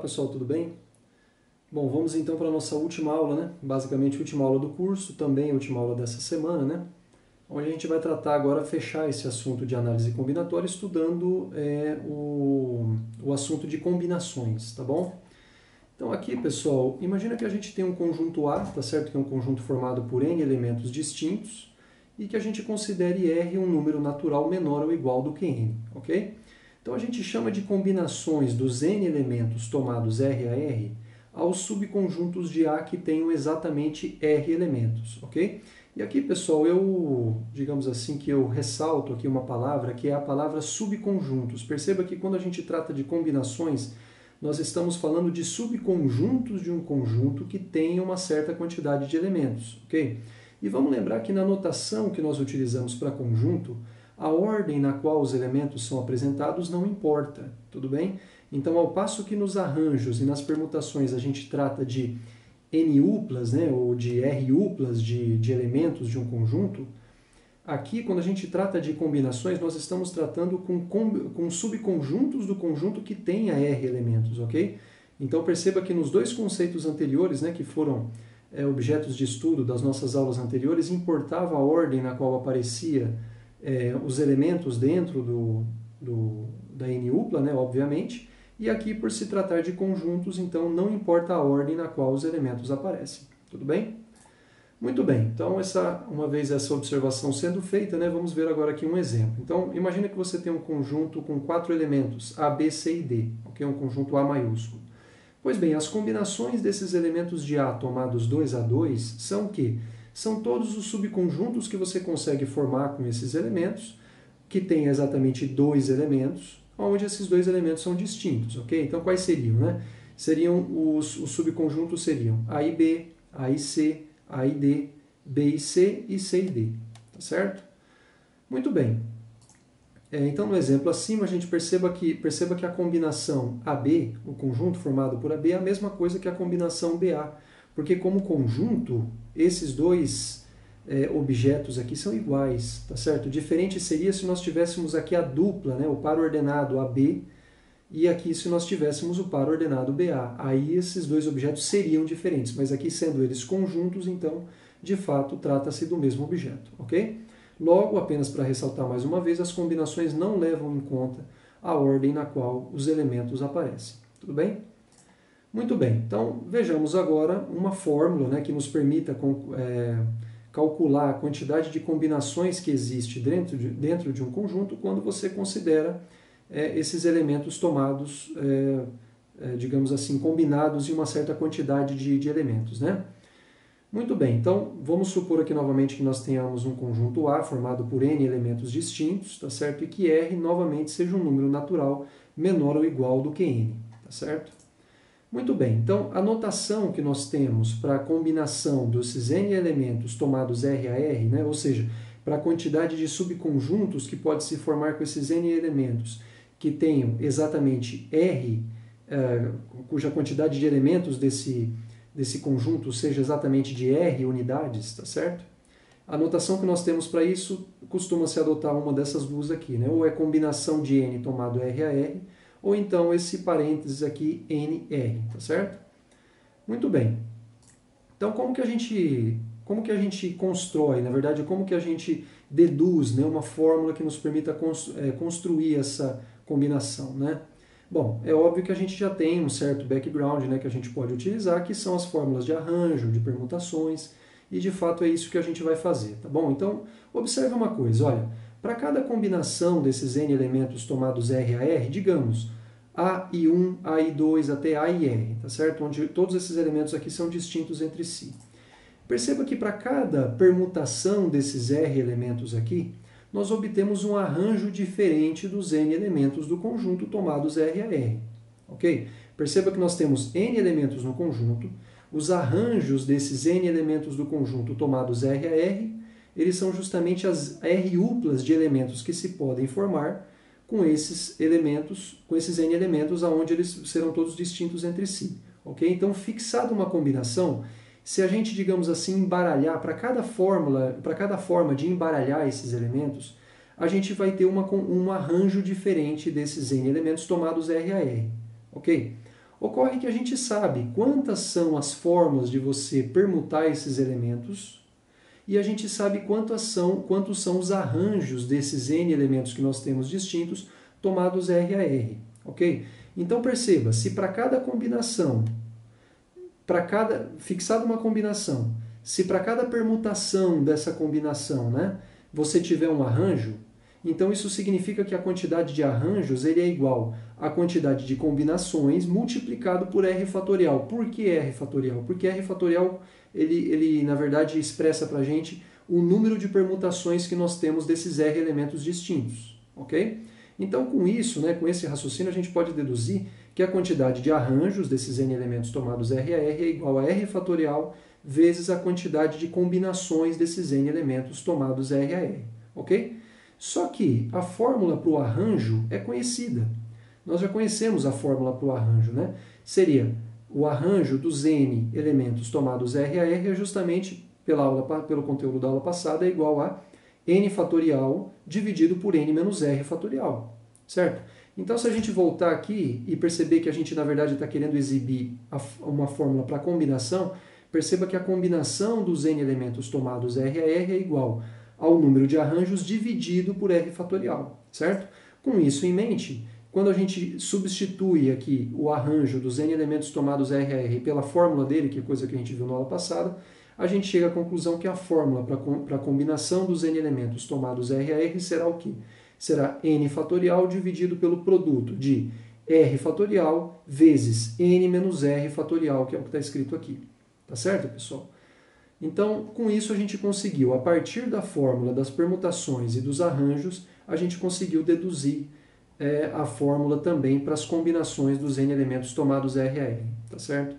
pessoal, tudo bem? Bom, vamos então para a nossa última aula, né? Basicamente, a última aula do curso, também a última aula dessa semana, né? Onde a gente vai tratar agora, fechar esse assunto de análise combinatória, estudando o assunto de combinações, tá bom? Então aqui, pessoal, imagina que a gente tem um conjunto A, tá certo? Que é um conjunto formado por N elementos distintos, e que a gente considere R um número natural menor ou igual do que N, ok? Então a gente chama de combinações dos N elementos tomados R a R aos subconjuntos de A que tenham exatamente R elementos, ok? E aqui, pessoal, digamos assim, que eu ressalto aqui uma palavra que é a palavra subconjuntos. Perceba que quando a gente trata de combinações, nós estamos falando de subconjuntos de um conjunto que tem uma certa quantidade de elementos, ok? E vamos lembrar que na notação que nós utilizamos para conjunto, a ordem na qual os elementos são apresentados não importa, tudo bem? Então, ao passo que nos arranjos e nas permutações a gente trata de N-uplas, né, ou de R-uplas de elementos de um conjunto, aqui, quando a gente trata de combinações, nós estamos tratando com subconjuntos do conjunto que tenha R elementos, ok? Então, perceba que nos dois conceitos anteriores, né, que foram objetos de estudo das nossas aulas anteriores, importava a ordem na qual aparecia os elementos dentro da N-upla, né, obviamente, e aqui, por se tratar de conjuntos, então não importa a ordem na qual os elementos aparecem. Tudo bem? Muito bem, então uma vez essa observação sendo feita, né, vamos ver agora aqui um exemplo. Então, imagine que você tem um conjunto com 4 elementos, A, B, C e D, ok? Um conjunto A maiúsculo. Pois bem, as combinações desses elementos de A tomados 2 a 2 são o quê? São todos os subconjuntos que você consegue formar com esses elementos, que têm exatamente 2 elementos, onde esses 2 elementos são distintos, ok? Então, quais seriam, né? Os subconjuntos seriam A e B, A e C, A e D, B e C e C e D, tá certo? Muito bem. Então, no exemplo acima, a gente perceba que a combinação AB, o conjunto formado por AB, é a mesma coisa que a combinação BA, porque como conjunto, esses dois objetos aqui são iguais, tá certo? Diferente seria se nós tivéssemos aqui a dupla, né, o par ordenado AB, e aqui se nós tivéssemos o par ordenado BA. Aí esses dois objetos seriam diferentes, mas aqui sendo eles conjuntos, então, de fato, trata-se do mesmo objeto, ok? Logo, apenas para ressaltar mais uma vez, as combinações não levam em conta a ordem na qual os elementos aparecem. Tudo bem? Muito bem. Então, vejamos agora uma fórmula, né, que nos permita calcular a quantidade de combinações que existe dentro de um conjunto quando você considera esses elementos tomados, digamos assim, combinados em uma certa quantidade de elementos, né? Muito bem, então vamos supor aqui novamente que nós tenhamos um conjunto A formado por N elementos distintos, tá certo? E que R novamente seja um número natural menor ou igual do que N, tá certo? Muito bem, então a notação que nós temos para a combinação desses N elementos tomados R a R, né? Ou seja, para a quantidade de subconjuntos que pode se formar com esses N elementos que tenham exatamente R, cuja quantidade de elementos desse conjunto seja exatamente de R unidades, tá certo? A notação que nós temos para isso costuma-se adotar uma dessas duas aqui, né? Ou é combinação de N tomado R a R, ou então esse parênteses aqui NR, tá certo? Muito bem. Então, como que a gente constrói, na verdade, como que a gente deduz, né, uma fórmula que nos permita construir essa combinação, né? Bom, é óbvio que a gente já tem um certo background, né, que a gente pode utilizar, que são as fórmulas de arranjo, de permutações, e de fato é isso que a gente vai fazer, tá bom? Então, observe uma coisa, olha, para cada combinação desses N elementos tomados R a R, digamos, A e 1, A e 2 até A e R, tá certo? Onde todos esses elementos aqui são distintos entre si. Perceba que para cada permutação desses R elementos aqui, nós obtemos um arranjo diferente dos N elementos do conjunto tomados R a R. Ok? Perceba que nós temos N elementos no conjunto, os arranjos desses N elementos do conjunto tomados R a R, eles são justamente as R-uplas de elementos que se podem formar com esses N elementos, onde eles serão todos distintos entre si. Ok? Então, fixada uma combinação, se a gente, digamos assim, embaralhar para cada forma de embaralhar esses elementos, a gente vai ter um arranjo diferente desses N elementos tomados R a R. Ok? Ocorre que a gente sabe quantas são as formas de você permutar esses elementos e a gente sabe quantos são os arranjos desses N elementos que nós temos distintos tomados R a R, ok? Então perceba, se para cada combinação, fixada uma combinação, se para cada permutação dessa combinação, né, você tiver um arranjo, então isso significa que a quantidade de arranjos ele é igual à quantidade de combinações multiplicado por R fatorial. Por que R fatorial? Porque R fatorial ele na verdade expressa para a gente o número de permutações que nós temos desses R elementos distintos, ok? Então com isso, né, com esse raciocínio, a gente pode deduzir que a quantidade de arranjos desses N elementos tomados R a R é igual a R fatorial vezes a quantidade de combinações desses N elementos tomados R a R, ok? Só que a fórmula para o arranjo é conhecida. Nós já conhecemos a fórmula para o arranjo, né? Seria o arranjo dos N elementos tomados R a R é justamente, pelo conteúdo da aula passada, é igual a N fatorial dividido por N menos R fatorial, certo? Então, se a gente voltar aqui e perceber que a gente, na verdade, está querendo exibir uma fórmula para combinação, perceba que a combinação dos N elementos tomados R a R é igual ao número de arranjos dividido por R fatorial, certo? Com isso em mente, quando a gente substitui aqui o arranjo dos N elementos tomados R a R pela fórmula dele, que é coisa que a gente viu na aula passada, a gente chega à conclusão que a fórmula para a combinação dos N elementos tomados R a R será o quê? Será N fatorial dividido pelo produto de R fatorial vezes N menos R fatorial, que é o que está escrito aqui. Tá certo, pessoal? Então, com isso a gente conseguiu, a partir da fórmula das permutações e dos arranjos, a gente conseguiu deduzir a fórmula também para as combinações dos N elementos tomados R a R, tá certo?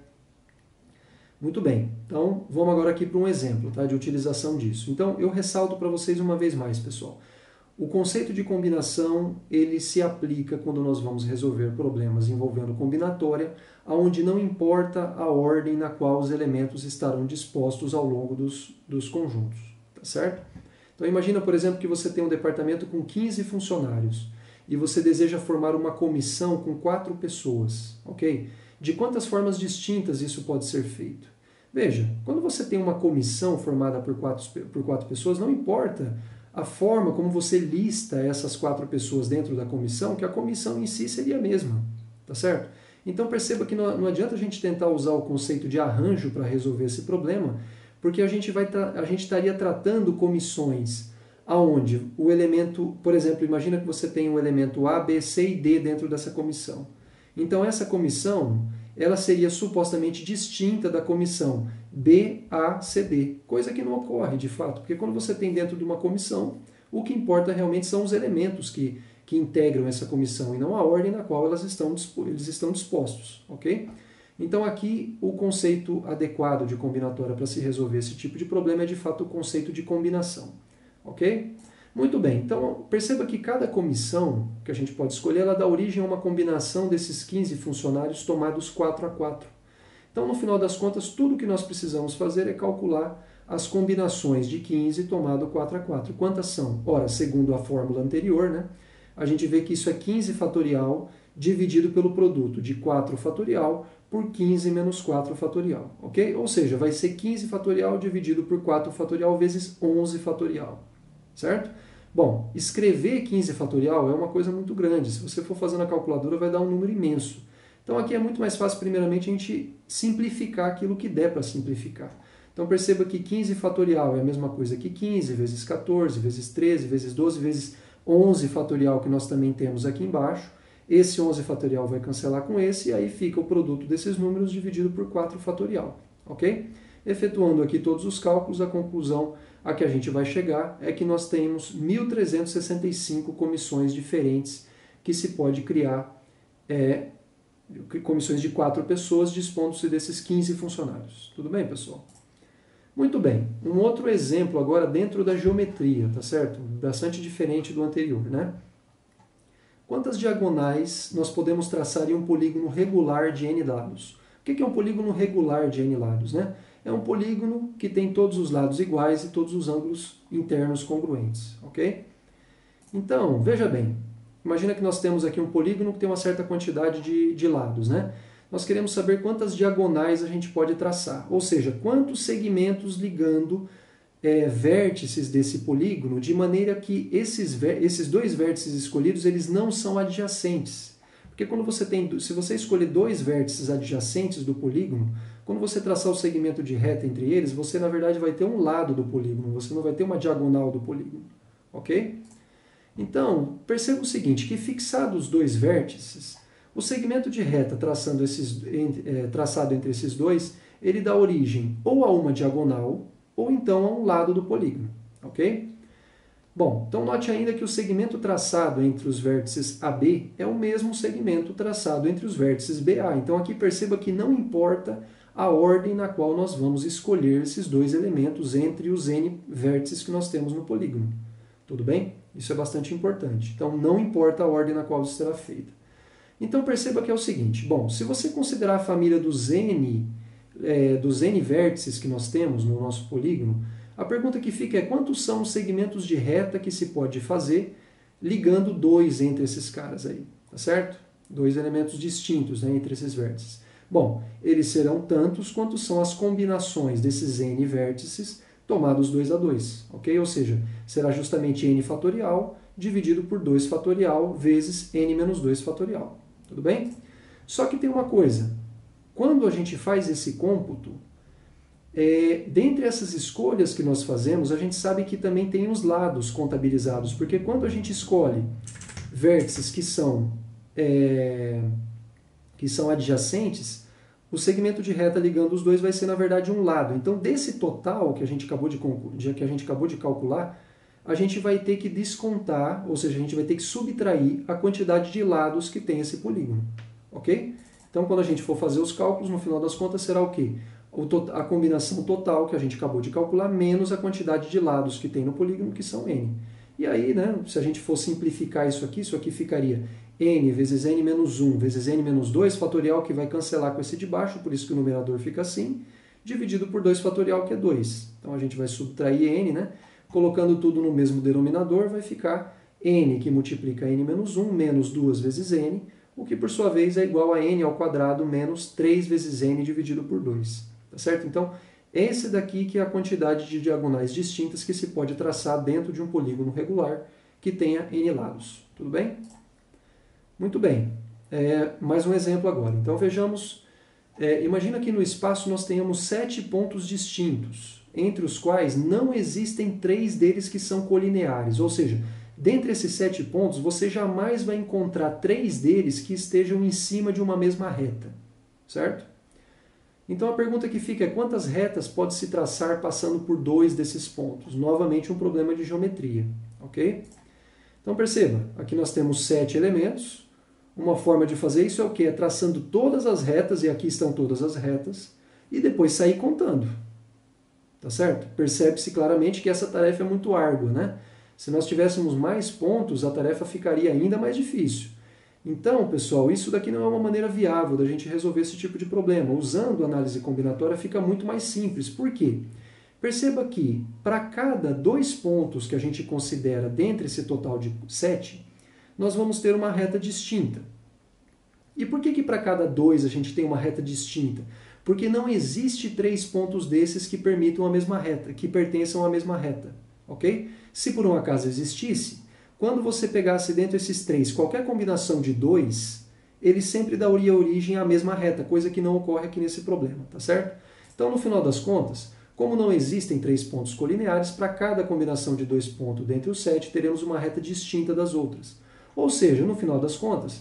Muito bem, então vamos agora aqui para um exemplo, tá, de utilização disso. Então, eu ressalto para vocês uma vez mais, pessoal. O conceito de combinação, ele se aplica quando nós vamos resolver problemas envolvendo combinatória, onde não importa a ordem na qual os elementos estarão dispostos ao longo dos conjuntos, tá certo? Então imagina, por exemplo, que você tem um departamento com 15 funcionários e você deseja formar uma comissão com 4 pessoas, ok? De quantas formas distintas isso pode ser feito? Veja, quando você tem uma comissão formada por quatro pessoas, não importa a forma como você lista essas 4 pessoas dentro da comissão, que a comissão em si seria a mesma, tá certo? Então perceba que não adianta a gente tentar usar o conceito de arranjo para resolver esse problema, porque a gente estaria tratando comissões aonde o elemento, por exemplo, imagina que você tem um elemento A, B, C e D dentro dessa comissão. Então essa comissão, ela seria supostamente distinta da comissão B, A, C, D, coisa que não ocorre de fato, porque quando você tem dentro de uma comissão, o que importa realmente são os elementos que integram essa comissão e não a ordem na qual eles estão dispostos, ok? Então aqui o conceito adequado de combinatória para se resolver esse tipo de problema é de fato o conceito de combinação, ok? Muito bem, então perceba que cada comissão que a gente pode escolher, ela dá origem a uma combinação desses 15 funcionários tomados 4 a 4. Então no final das contas, tudo que nós precisamos fazer é calcular as combinações de 15 tomado 4 a 4. Quantas são? Ora, segundo a fórmula anterior, né, a gente vê que isso é 15 fatorial dividido pelo produto de 4 fatorial por 15 menos 4 fatorial, ok? Ou seja, vai ser 15 fatorial dividido por 4 fatorial vezes 11 fatorial, certo? Bom, escrever 15 fatorial é uma coisa muito grande. Se você for fazer na calculadora, vai dar um número imenso. Então aqui é muito mais fácil, primeiramente, a gente simplificar aquilo que der para simplificar. Então perceba que 15 fatorial é a mesma coisa que 15 vezes 14, vezes 13, vezes 12, vezes 11 fatorial que nós também temos aqui embaixo. Esse 11 fatorial vai cancelar com esse e aí fica o produto desses números dividido por 4 fatorial, ok? Efetuando aqui todos os cálculos, a conclusão a que a gente vai chegar é que nós temos 1.365 comissões diferentes que se pode criar, comissões de 4 pessoas, dispondo-se desses 15 funcionários. Tudo bem, pessoal? Muito bem. Um outro exemplo agora dentro da geometria, tá certo? Bastante diferente do anterior, né? Quantas diagonais nós podemos traçar em um polígono regular de n lados? O que é um polígono regular de n lados, né? É um polígono que tem todos os lados iguais e todos os ângulos internos congruentes, ok? Então, veja bem, imagina que nós temos aqui um polígono que tem uma certa quantidade de lados, né? nós queremos saber quantas diagonais a gente pode traçar, ou seja, quantos segmentos ligando vértices desse polígono, de maneira que esses dois vértices escolhidos eles não são adjacentes. Porque quando se você escolher dois vértices adjacentes do polígono, quando você traçar o segmento de reta entre eles, você na verdade vai ter um lado do polígono, você não vai ter uma diagonal do polígono, ok? Então, perceba o seguinte, que fixados os dois vértices, o segmento de reta traçado entre esses dois, ele dá origem ou a uma diagonal, ou então a um lado do polígono, ok? Bom, então note ainda que o segmento traçado entre os vértices AB é o mesmo segmento traçado entre os vértices BA. Então aqui perceba que não importa a ordem na qual nós vamos escolher esses dois elementos entre os N vértices que nós temos no polígono. Tudo bem? Isso é bastante importante. Então não importa a ordem na qual isso será feita. Então perceba que é o seguinte, bom, se você considerar a família dos N vértices que nós temos no nosso polígono, a pergunta que fica é quantos são os segmentos de reta que se pode fazer ligando dois entre esses caras aí, tá certo? Dois elementos distintos, né, entre esses vértices. Bom, eles serão tantos quanto são as combinações desses N vértices tomados 2 a 2, ok? Ou seja, será justamente N fatorial dividido por 2 fatorial vezes N menos 2 fatorial, tudo bem? Só que tem uma coisa, quando a gente faz esse cômputo, dentre essas escolhas que nós fazemos, a gente sabe que também tem os lados contabilizados, porque quando a gente escolhe vértices que são adjacentes, o segmento de reta ligando os dois vai ser, na verdade, um lado. Então, desse total que a gente acabou de calcular, a gente vai ter que descontar, ou seja, a gente vai ter que subtrair a quantidade de lados que tem esse polígono, ok? Então, quando a gente for fazer os cálculos, no final das contas será o quê? A combinação total que a gente acabou de calcular, menos a quantidade de lados que tem no polígono, que são n. E aí, né, se a gente for simplificar isso aqui ficaria n vezes n menos 1 vezes n menos 2 fatorial, que vai cancelar com esse de baixo, por isso que o numerador fica assim, dividido por 2 fatorial, que é 2. Então a gente vai subtrair n, né? Colocando tudo no mesmo denominador, vai ficar n, que multiplica n menos 1, menos 2 vezes n, o que por sua vez é igual a n ao quadrado menos 3 vezes n dividido por 2. Tá certo? Então, esse daqui que é a quantidade de diagonais distintas que se pode traçar dentro de um polígono regular que tenha n lados. Tudo bem? Muito bem. Mais um exemplo agora. Então, vejamos. Imagina que no espaço nós tenhamos 7 pontos distintos, entre os quais não existem 3 deles que são colineares. Ou seja, dentre esses 7 pontos, você jamais vai encontrar 3 deles que estejam em cima de uma mesma reta. Certo? Então a pergunta que fica é quantas retas pode se traçar passando por 2 desses pontos? Novamente um problema de geometria, ok? Então perceba, aqui nós temos 7 elementos. Uma forma de fazer isso é o quê? É traçando todas as retas, e aqui estão todas as retas, e depois sair contando. Tá certo? Percebe-se claramente que essa tarefa é muito árdua, né? Se nós tivéssemos mais pontos, a tarefa ficaria ainda mais difícil. Então, pessoal, isso daqui não é uma maneira viável da gente resolver esse tipo de problema. Usando análise combinatória fica muito mais simples. Por quê? Perceba que para cada 2 pontos que a gente considera dentre esse total de 7, nós vamos ter uma reta distinta. E por que para cada 2 a gente tem uma reta distinta? Porque não existe 3 pontos desses que permitam a mesma reta, que pertençam à mesma reta, ok? Se por um acaso existisse, quando você pegasse dentro desses 3 qualquer combinação de 2, ele sempre daria origem à mesma reta, coisa que não ocorre aqui nesse problema, tá certo? Então, no final das contas, como não existem 3 pontos colineares, para cada combinação de 2 pontos dentre os 7, teremos uma reta distinta das outras. Ou seja, no final das contas,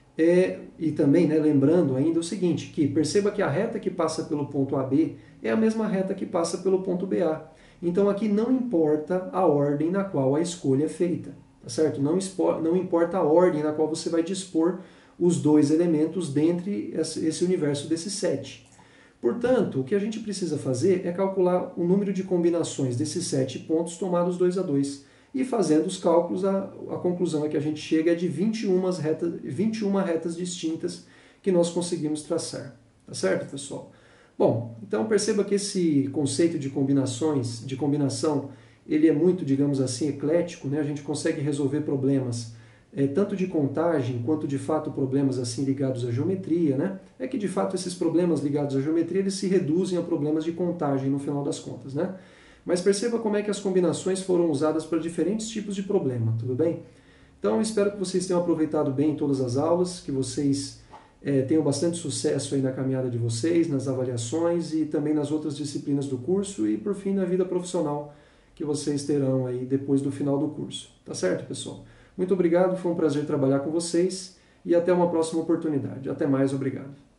e também, né, lembrando ainda o seguinte, que perceba que a reta que passa pelo ponto AB é a mesma reta que passa pelo ponto BA. Então aqui não importa a ordem na qual a escolha é feita. Tá certo? Não importa a ordem na qual você vai dispor os 2 elementos dentre esse universo desses 7. Portanto, o que a gente precisa fazer é calcular o número de combinações desses 7 pontos tomados 2 a 2. E fazendo os cálculos, a conclusão é que a gente chega a de 21 retas distintas que nós conseguimos traçar. Tá certo, pessoal? Bom, então perceba que esse conceito de combinação, ele é muito, digamos assim, eclético, né? A gente consegue resolver problemas tanto de contagem quanto de fato problemas assim ligados à geometria, né? É que de fato esses problemas ligados à geometria eles se reduzem a problemas de contagem no final das contas, né? Mas perceba como é que as combinações foram usadas para diferentes tipos de problema, tudo bem? Então espero que vocês tenham aproveitado bem todas as aulas, que vocês tenham bastante sucesso aí na caminhada de vocês, nas avaliações e também nas outras disciplinas do curso e por fim na vida profissional que vocês terão aí depois do final do curso. Tá certo, pessoal? Muito obrigado, foi um prazer trabalhar com vocês e até uma próxima oportunidade. Até mais, obrigado.